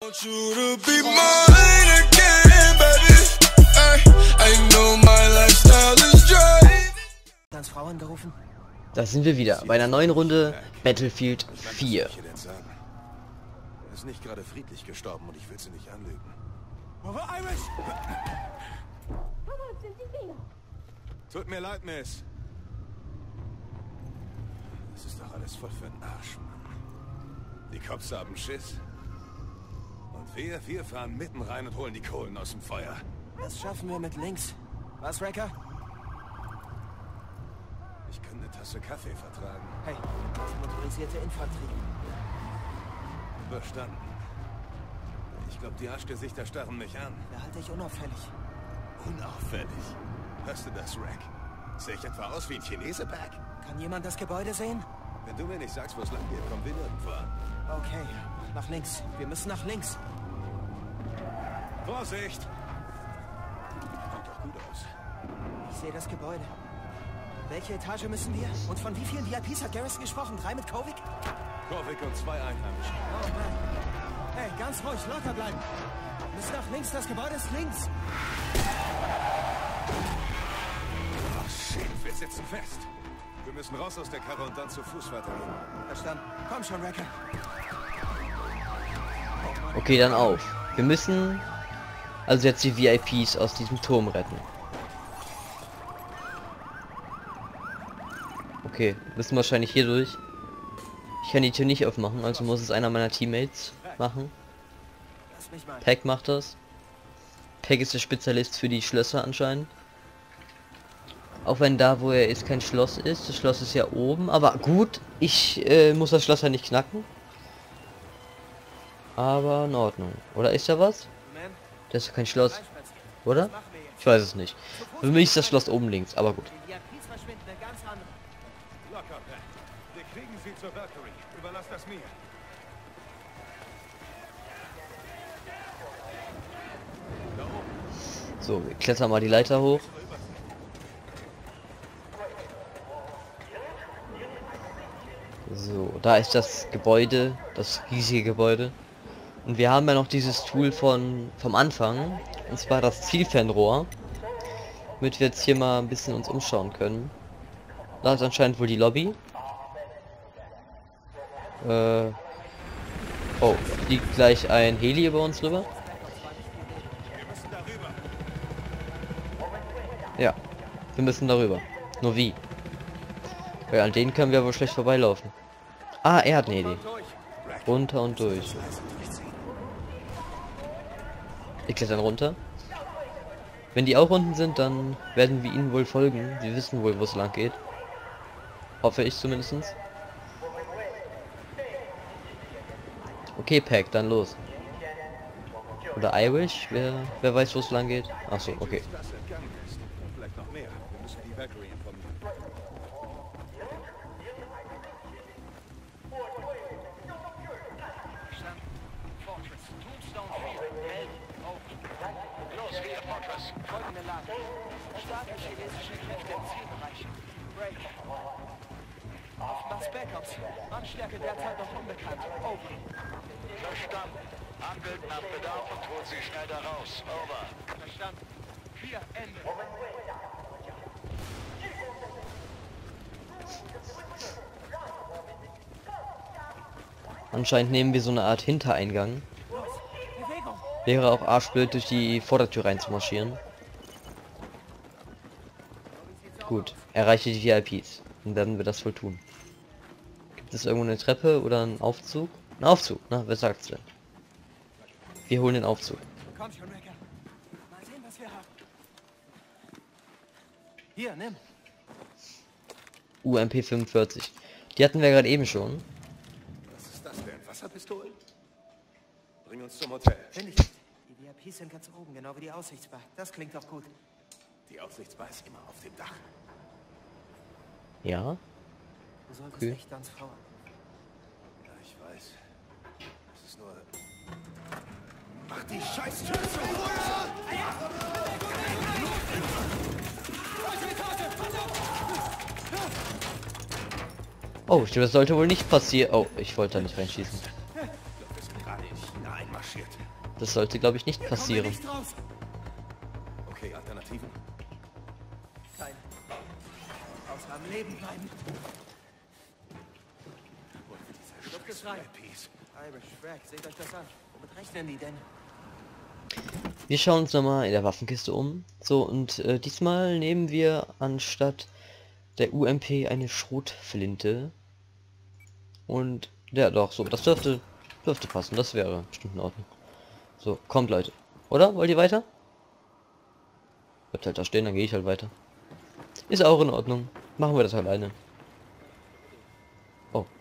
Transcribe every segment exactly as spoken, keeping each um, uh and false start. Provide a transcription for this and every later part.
Da sind wir wieder bei einer neuen Runde Battlefield vier. Er ist nicht gerade friedlich gestorben und ich will sie nicht anlügen. Tut mir leid, Miss. Das ist doch alles voll für den Arsch, Mann. Die Cops haben Schiss. Und wir, wir fahren mitten rein und holen die Kohlen aus dem Feuer. Das schaffen wir mit links. Was, Wrecker? Ich kann eine Tasse Kaffee vertragen. Hey, das ist motorisierte Infanterie. Verstanden. Ich glaube, die Arschgesichter starren mich an. Behalte dich unauffällig. Unauffällig? Hörst du das, Rack? Sehe ich etwa aus wie ein Chinese, Pack? Kann jemand das Gebäude sehen? Wenn du mir nicht sagst, wo es lang geht, kommen wir nirgendwo an. Okay, nach links. Wir müssen nach links. Vorsicht! Kommt doch gut aus. Ich sehe das Gebäude. Welche Etage müssen wir? Und von wie vielen V I Ps hat Garrison gesprochen? Drei mit Kovic? Kovic und zwei Einheimischen. Oh Mann. Hey, ganz ruhig, locker bleiben. Wir müssen nach links, das Gebäude ist links. Oh shit, wir sitzen fest. Wir müssen raus aus der Karre und dann zu Fuß weitergehen. Verstanden. Komm schon, Wrecker. Okay, dann auf. Wir müssen also jetzt die V I Ps aus diesem Turm retten. Okay, müssen wahrscheinlich hier durch. Ich kann die Tür nicht aufmachen, also muss es einer meiner Teammates machen. Pack macht das. Pack ist der Spezialist für die Schlösser anscheinend. Auch wenn da, wo er ist, kein Schloss ist. Das Schloss ist ja oben. Aber gut, ich äh, muss das Schloss ja nicht knacken. Aber in Ordnung. Oder ist da was? Das ist kein Schloss. Oder? Ich weiß es nicht. Für mich ist das Schloss oben links, aber gut. Locker, Pat. Wir kriegen sie zur Valkyrie. Überlass das mir. Da oben. So, wir klettern mal die Leiter hoch. So, da ist das Gebäude, das riesige Gebäude. Und wir haben ja noch dieses Tool von vom Anfang, und zwar das Zielfernrohr, damit wir jetzt hier mal ein bisschen uns umschauen können. Da ist anscheinend wohl die Lobby. Äh oh, fliegt gleich ein Heli über uns rüber. Ja, wir müssen darüber. Nur wie? Weil an denen können wir wohl schlecht vorbeilaufen. Ah, er hat eine Idee. Runter und durch. Wir klettern runter. Wenn die auch unten sind, dann werden wir ihnen wohl folgen. Sie wissen wohl, wo es lang geht. Hoffe ich zumindest. Okay, Pack, dann los. Oder Irish? Wer, wer weiß, wo es lang geht? Achso, okay. Vielleicht noch mehr. Wir müssen die Valkyrie informieren. Los, hier, Fortress. Folgende Lage. Starke chinesische Kräfte im Zielbereich. Break. Oftmals Backups. Mannstärke derzeit noch unbekannt. Over. Verstanden. Handelt nach Bedarf und holt sie schnell da raus. Over. Verstanden. Vier, Ende. Anscheinend nehmen wir so eine Art Hintereingang. Bewegung. Wäre auch arschblöd, durch die Vordertür reinzumarschieren. Gut, erreiche die V I Ps. Dann werden wir das wohl tun. Gibt es irgendwo eine Treppe oder einen Aufzug? Ein Aufzug, na, wer sagt's denn? Wir holen den Aufzug. Komm schon, Wrecker. Mal sehen, was wir haben. Hier, nimm. U M P fünfundvierzig. Die hatten wir gerade eben schon. Was ist das denn? Wasserpistolen? Bring uns zum Hotel. Finde ich nicht. Die V I Ps sind ganz oben, genau wie die Aussichtsbar. Das klingt doch gut. Die Aussichtsbar ist immer auf dem Dach. Ja. Du solltest Okay. echt ans Frau. Ja, ich weiß. Es ist nur... Mach die scheiß Tür zu! Oh, stimmt, das sollte wohl nicht passieren. Oh, ich wollte da nicht reinschießen. Ich glaube, wir sind gerade in China einmarschiert. marschiert. Das sollte, glaube ich, nicht Hier kommen wir passieren. nicht raus. Okay, Alternativen? Keine. Außer am Leben bleiben. Luft ist rein. Peace. Irish Frack, seht euch das an. Womit rechnen die denn? Wir schauen uns nochmal in der Waffenkiste um. So, und äh, diesmal nehmen wir anstatt der U M P eine Schrotflinte. Und ja, doch, so, das dürfte, dürfte passen. Das wäre bestimmt in Ordnung. So, kommt Leute. Oder? Wollt ihr weiter? Bleibt halt da stehen, dann gehe ich halt weiter. Ist auch in Ordnung. Machen wir das alleine. Oh.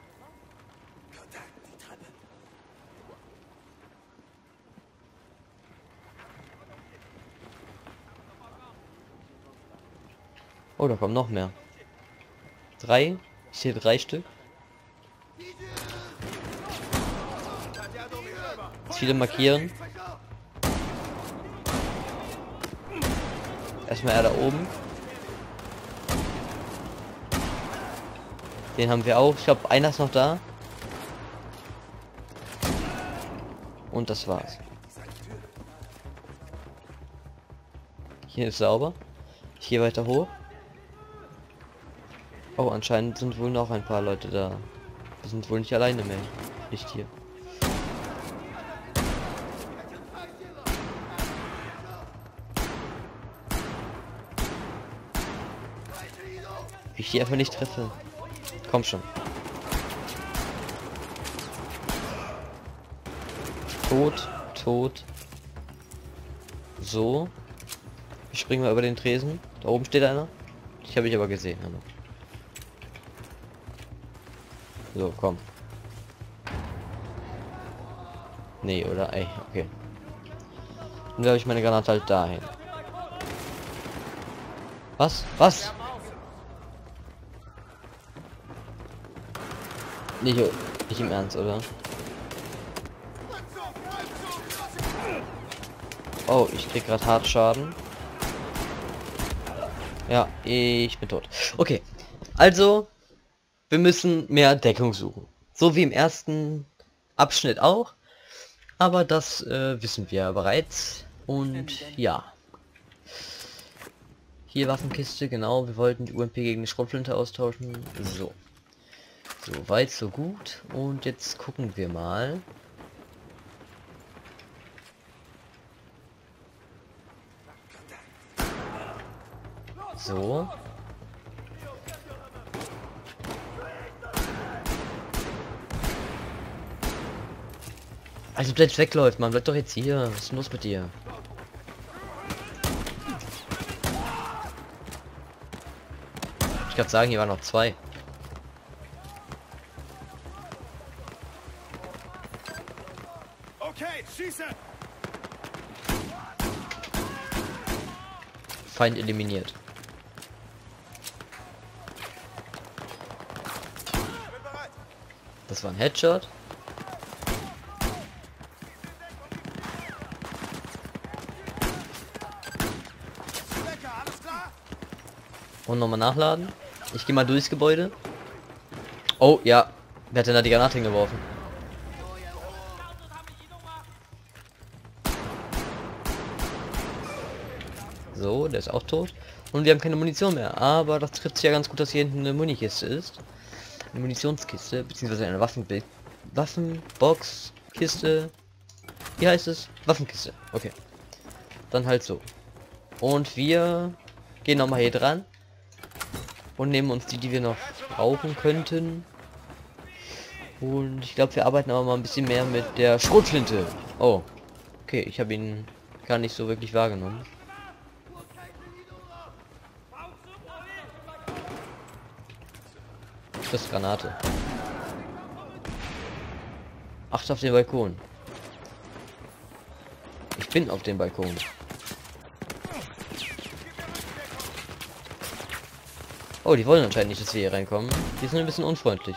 Oh, da kommen noch mehr. Drei. Ich sehe drei Stück. Ziele markieren. Erstmal er da oben. Den haben wir auch. Ich glaube, einer ist noch da. Und das war's. Hier ist sauber. Ich gehe weiter hoch. Oh, anscheinend sind wohl noch ein paar Leute da. Wir sind wohl nicht alleine mehr. Nicht hier. Wie ich die einfach nicht treffe. Komm schon. Tot, tot. So. Ich springe mal über den Tresen. Da oben steht einer. Ich habe ich aber gesehen. Hallo. So, komm. Nee, oder? Ey, okay. Dann werfe ich meine Granate halt dahin. Was? Was? Nicht, nicht im Ernst, oder? Oh, ich krieg gerade hart Schaden. Ja, ich bin tot. Okay, also wir müssen mehr Deckung suchen. So wie im ersten Abschnitt auch. Aber das äh, wissen wir bereits. Und ja. Hier Waffenkiste, genau. Wir wollten die U M P gegen die Schrotflinte austauschen. So. So weit, so gut. Und jetzt gucken wir mal. So. Also bleibt wegläuft, man bleibt doch jetzt hier. Was ist los mit dir? Ich kann sagen, hier waren noch zwei. Okay, schieße! Feind eliminiert. Das war ein Headshot. Und nochmal nachladen. Ich gehe mal durchs Gebäude. Oh ja, wer hat denn da die Granate hingeworfen? So, der ist auch tot. Und wir haben keine Munition mehr. Aber das trifft sich ja ganz gut, dass hier hinten eine Munikiste ist. Eine Munitionskiste, beziehungsweise eine Waffen Waffenbox, Kiste. Wie heißt es? Waffenkiste. Okay. Dann halt so. Und wir gehen nochmal hier dran. Und nehmen uns die, die wir noch brauchen könnten. Und ich glaube, wir arbeiten aber mal ein bisschen mehr mit der Schrotflinte. Oh. Okay, ich habe ihn gar nicht so wirklich wahrgenommen. Das ist Granate. Acht auf den Balkon. Ich bin auf dem Balkon. Oh, die wollen anscheinend nicht, dass wir hier reinkommen. Die sind ein bisschen unfreundlich.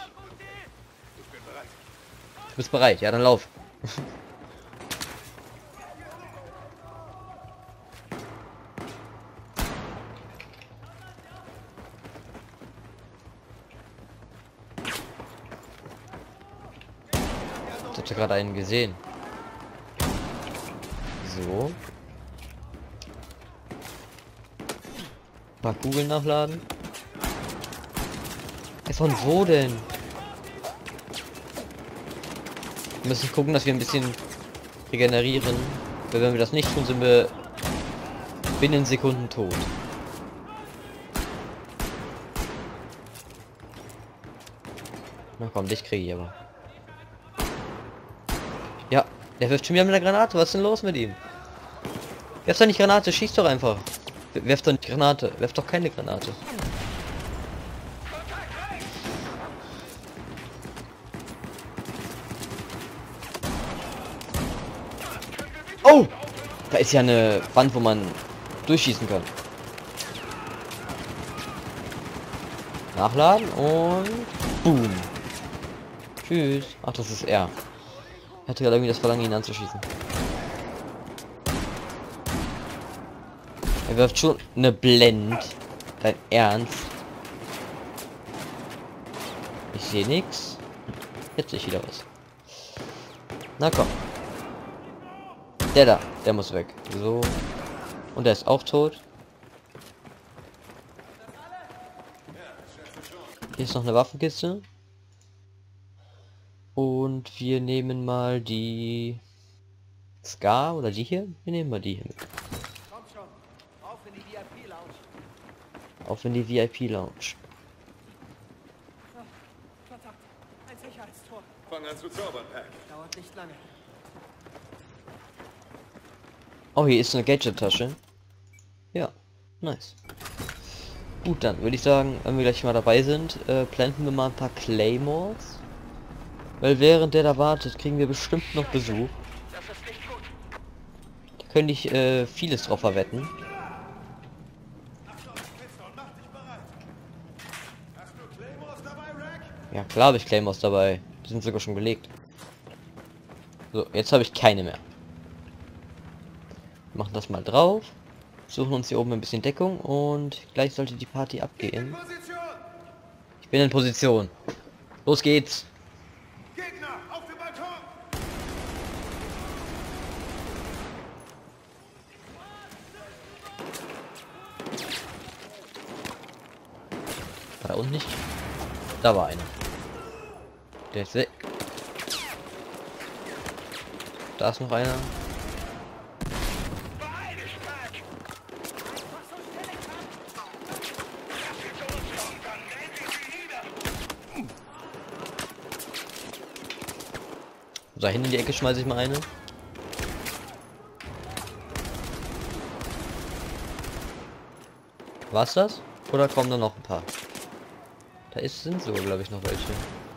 Du bist bereit? Ja, dann lauf. Ich hatte gerade einen gesehen. So. Ein paar Kugeln nachladen. Ey, von wo denn? Wir müssen gucken, dass wir ein bisschen regenerieren. Weil wenn wir das nicht tun, sind wir binnen Sekunden tot. Na komm, dich kriege ich aber. Ja, der wirft schon wieder mit der Granate. Was ist denn los mit ihm? Werft doch nicht Granate, schieß doch einfach. Werft doch nicht Granate, werft doch keine Granate. Oh! Da ist ja eine Wand, wo man durchschießen kann. Nachladen und boom. Tschüss. Ach, das ist er. Er hatte gerade irgendwie das Verlangen, ihn anzuschießen. Er wirft schon eine Blend. Dein Ernst? Ich sehe nichts. Jetzt sehe ich wieder was. Na komm. Der da, der muss weg. So. Und der ist auch tot. Hier ist noch eine Waffenkiste. Und wir nehmen mal die Scar oder die hier. Wir nehmen mal die hier mit. Kommt schon. Auf in die V I P-Lounge. Auf in die V I P-Lounge. Oh, verdammt. Ein Sicherheitstor. Fang an zu zaubern, Pack. Dauert nicht lange. Oh, hier ist eine Gadget-Tasche. Ja, nice. Gut, dann würde ich sagen, wenn wir gleich mal dabei sind, äh, planten wir mal ein paar Claymores. Weil während der da wartet, kriegen wir bestimmt noch Besuch. Da könnte ich äh, vieles drauf verwetten. Ja, klar habe ich Claymores dabei. Die sind sogar schon gelegt. So, jetzt habe ich keine mehr. Wir machen das mal drauf. Suchen uns hier oben ein bisschen Deckung und gleich sollte die Party abgehen. Ich bin in Position. Los geht's. Gegner, auf dem Balkon! War da unten nicht? Da war einer. Der ist weg. Da ist noch einer. Da hinten in die Ecke schmeiße ich mal eine. War's das? Oder kommen da noch ein paar? Da ist, sind sogar, glaube ich, noch welche.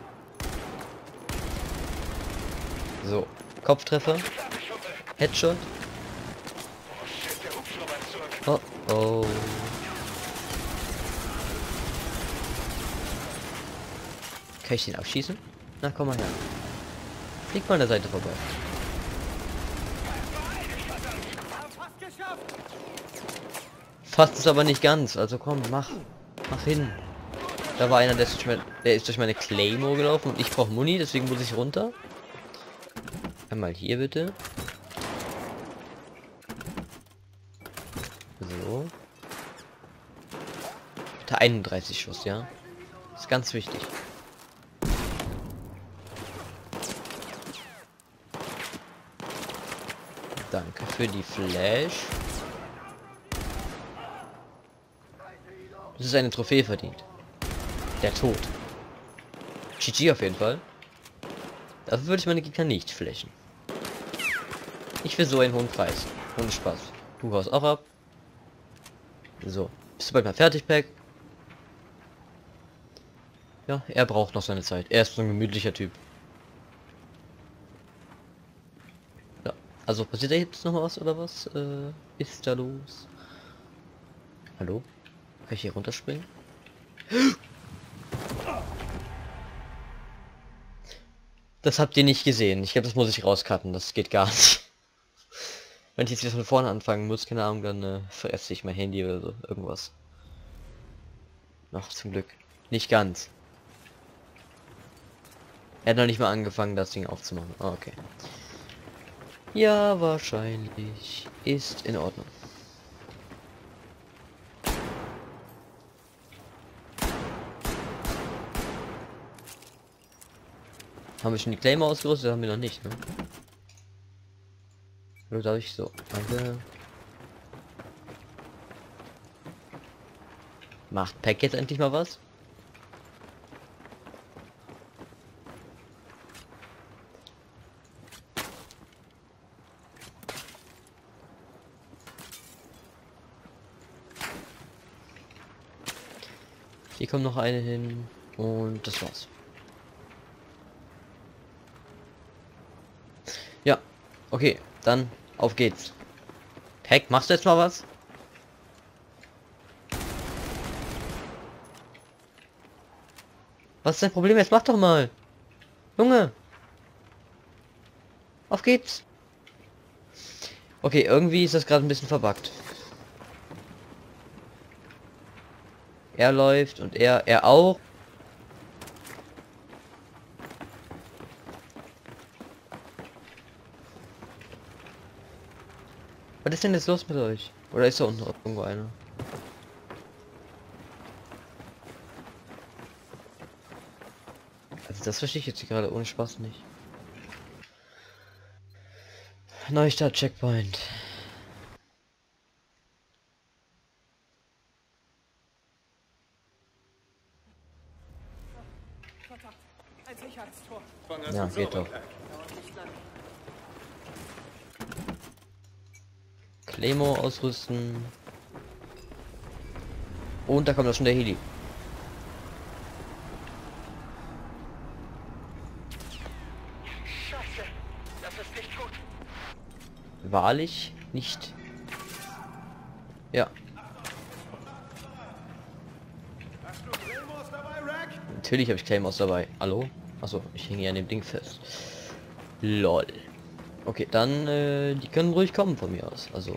So, Kopftreffer. Headshot. Oh oh. Kann ich den abschießen? Na, komm mal her. Flieg mal an der Seite vorbei. Fast ist aber nicht ganz. Also komm, mach. Mach hin. Da war einer, der ist durch meine, der ist durch meine Claymore gelaufen und ich brauche Muni, deswegen muss ich runter. Einmal hier bitte. So. Da einunddreißig Schuss, ja. Ist ganz wichtig. Danke für die Flash. Das ist eine Trophäe verdient. Der Tod. G G auf jeden Fall. Dafür würde ich meine Gegner nicht flächen. Ich will so einen hohen Preis. Ohne Spaß. Du haust auch ab. So. Bist du bald mal fertig, Pack? Ja, er braucht noch seine Zeit. Er ist so ein gemütlicher Typ. Ja. Also passiert da jetzt noch was oder was? Äh, ist da los? Hallo? Kann ich hier runterspringen? Das habt ihr nicht gesehen. Ich glaube, das muss ich rauscutten. Das geht gar nicht. Wenn ich jetzt wieder von vorne anfangen muss, keine Ahnung, dann äh, veresse ich mein Handy oder so. Irgendwas. Ach, zum Glück. Nicht ganz. Er hat noch nicht mal angefangen, das Ding aufzumachen. Oh, okay. Ja, wahrscheinlich. Ist in Ordnung. Haben wir schon die Claimer ausgerüstet? Haben wir noch nicht, ne? Oder darf ich so? Danke. Macht Pack jetzt endlich mal was? Hier kommt noch eine hin und das war's. Ja, okay, dann auf geht's. Pack, machst du jetzt mal was? Was ist dein Problem? Jetzt mach doch mal. Junge. Auf geht's. Okay, irgendwie ist das gerade ein bisschen verbuggt. Er läuft und er, er auch. Was ist denn jetzt los mit euch? Oder ist da unten irgendwo einer? Also das verstehe ich jetzt hier gerade ohne Spaß nicht. Neustart Checkpoint. Kontakt. Ein Sicherheitstor. Ja, geht doch. Claymore ausrüsten. Und da kommt auch schon der Heli. Scheiße, das ist nicht gut. Wahrlich nicht. Ja. Natürlich habe ich Claymores dabei. Hallo? Achso, ich hänge hier an dem Ding fest. Lol. Okay, dann, äh, die können ruhig kommen von mir aus. Also.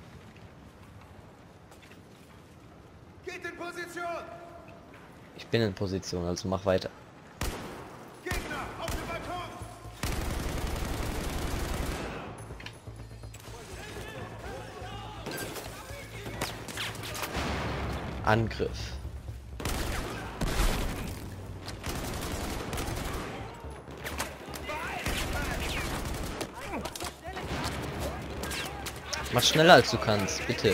Geht in Position! Ich bin in Position, also mach weiter. Gegner, auf dem Balkon! Angriff. Mach schneller als du kannst, bitte.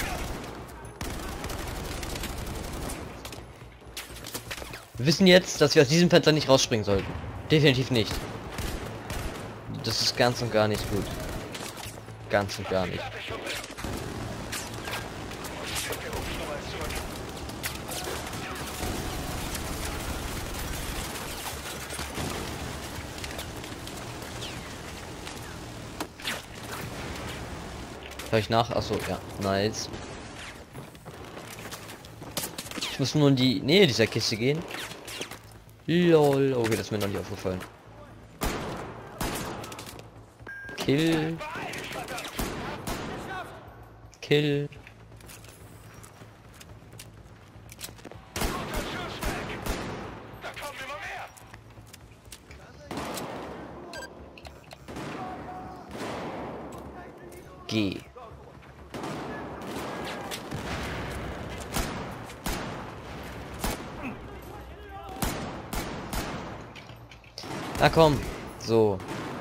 Wir wissen jetzt, dass wir aus diesem Fenster nicht rausspringen sollten. Definitiv nicht. Das ist ganz und gar nicht gut. Ganz und gar nicht. Hör ich nach? Achso, ja. Nice. Ich muss nur in die Nähe dieser Kiste gehen. Lol. Okay, das ist mir noch nicht aufgefallen. Kill. Kill. Da kommen immer mehr. G. Na komm. So.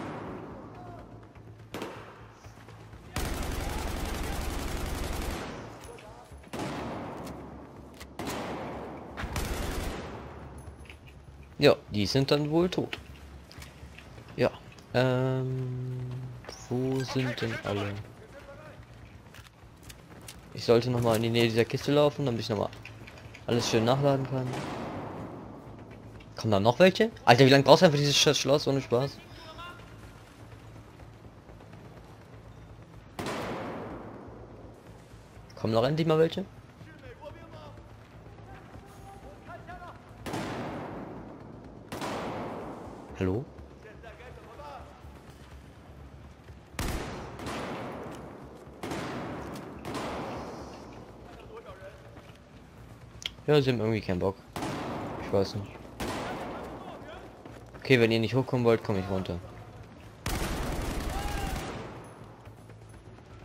Ja, die sind dann wohl tot. Ja. Ähm, wo sind denn alle? Ich sollte noch mal in die Nähe dieser Kiste laufen, damit ich noch mal alles schön nachladen kann. Kommen da noch welche? Alter, wie lange brauchst du einfach dieses Sch Schloss ohne Spaß? Kommen noch endlich mal welche? Hallo? Ja, sie haben irgendwie keinen Bock. Ich weiß nicht. Okay, wenn ihr nicht hochkommen wollt, komme ich runter.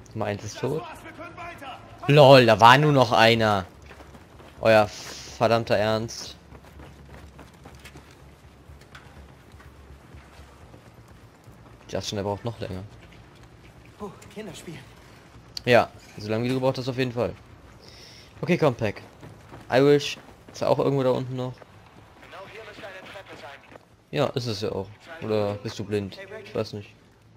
Nummer eins ist tot. Lol, da war nur noch einer. Euer verdammter Ernst. Justin, der braucht noch länger. Oh, Kinderspiel. Ja, so lange wie du gebraucht hast auf jeden Fall. Okay, komm, Pack. Irish ist auch irgendwo da unten noch. Genau hier müsste eine Treppe sein. Ja, ist es ja auch. Oder bist du blind? Ich weiß nicht.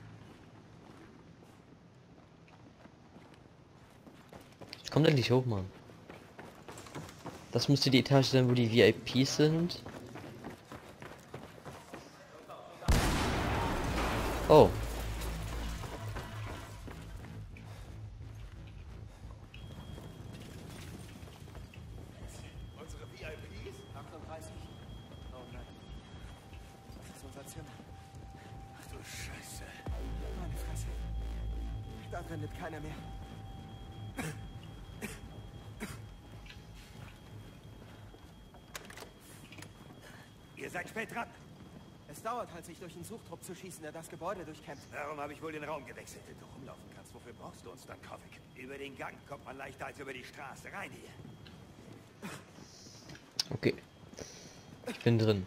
Kommt endlich hoch, Mann. Das müsste die Etage sein, wo die V I Ps sind. Oh. Unsere V I Ps? achtunddreißig. Oh nein. Das ist unser Zimmer. Ach du Scheiße. Meine Fresse. Da drin lebt keiner mehr. Ihr seid spät dran. Es dauert halt, sich durch einen Suchtrupp zu schießen, der das Gebäude durchkämpft. Darum habe ich wohl den Raum gewechselt. Wenn du rumlaufen kannst, wofür brauchst du uns dann, Kovic? Über den Gang kommt man leichter als über die Straße. Rein hier. Okay. Ich bin drin.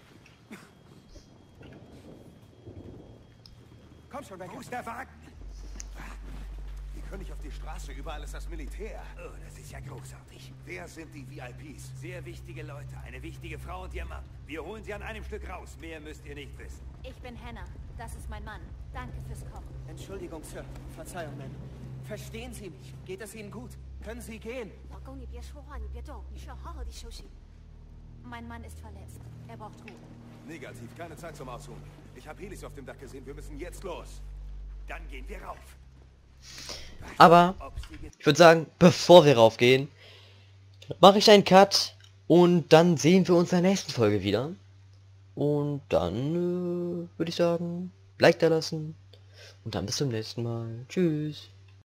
Komm schon, weg. Wo ist der Wagen? Wir können nicht auf die Straße. Überall ist das Militär. Oh, das ist ja großartig. Wer sind die V I Ps? Sehr wichtige Leute. Eine wichtige Frau und ihr Mann. Wir holen sie an einem Stück raus. Mehr müsst ihr nicht wissen. Ich bin Hannah. Das ist mein Mann. Danke fürs Kommen. Entschuldigung, Sir. Verzeihung, Ma'am. Verstehen Sie mich? Geht es Ihnen gut? Können Sie gehen? 老公，你别说话，你别动，你需要好好的休息。Mein Mann ist verletzt. Er braucht Ruhe. Negativ. Keine Zeit zum Ausruhen. Ich habe Helis auf dem Dach gesehen. Wir müssen jetzt los. Dann gehen wir rauf. Aber ich würde sagen, bevor wir raufgehen, mache ich einen Cut und dann sehen wir uns in der nächsten Folge wieder. Und dann äh, würde ich sagen, Like da lassen und dann bis zum nächsten Mal. Tschüss.